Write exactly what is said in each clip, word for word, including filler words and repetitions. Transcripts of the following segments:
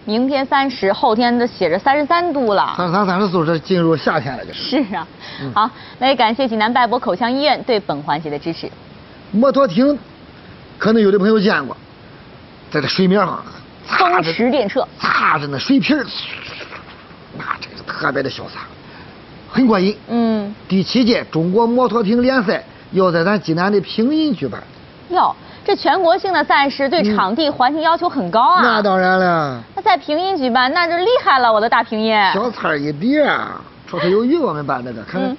明天三十，后天都写着三十三度了。 三十三、三十四，这进入夏天了，这是啊，嗯、好，那也感谢济南拜博口腔医院对本环节的支持。 摩托艇，可能有的朋友见过，在这水面上， 风驰电掣， 擦着那水皮儿，那这个特别的潇洒，很过瘾。 嗯， 第七届中国摩托艇联赛要在咱济南的平阴举办。 哟，这全国性的赛事对场地环境要求很高啊。 那当然了。 那在平阴举办，那就厉害了，我的大平阴。 小菜一碟啊，绰绰有余。我们办这个，看看。嗯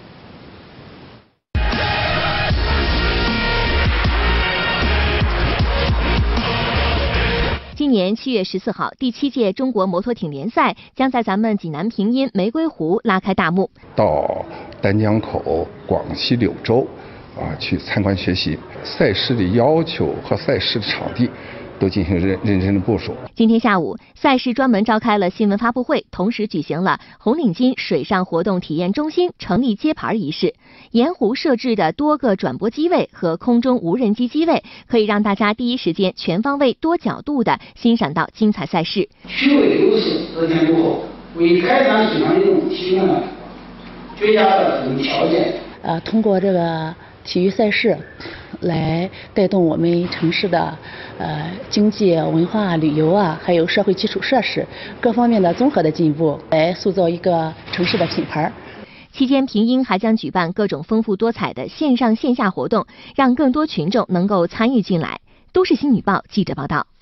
今年七月十四号，第七届中国摩托艇联赛将在咱们济南平阴玫瑰湖拉开大幕。 到丹江口、广西柳州啊去参观学习，赛事的要求和赛事的场地都进行认认真的部署。 今天下午，赛事专门召开了新闻发布会，同时举行了红领巾水上活动体验中心成立揭牌仪式。沿湖设置的多个转播机位和空中无人机机位，可以让大家第一时间、全方位、多角度的欣赏到精彩赛事。 趣味优势得天独厚，为开展水上运动提供了绝佳的这种条件。 呃，通过这个体育赛事，来带动我们城市的呃经济、文化、旅游啊，还有社会基础设施各方面的综合的进步，来塑造一个城市的品牌。 期间，平阴还将举办各种丰富多彩的线上线下活动，让更多群众能够参与进来。都市新语报记者报道。